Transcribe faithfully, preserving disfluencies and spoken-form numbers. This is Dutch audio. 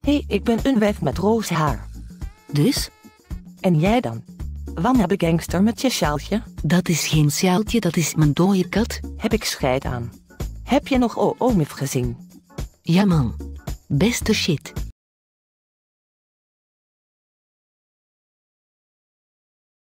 Nee, ik ben een wijf met roze haar. Dus? En jij dan? Wanneer gangster met je sjaaltje? Dat is geen sjaaltje, dat is mijn dode kat. Heb ik scheid aan. Heb je nog O O M I F gezien? Ja man. Beste shit.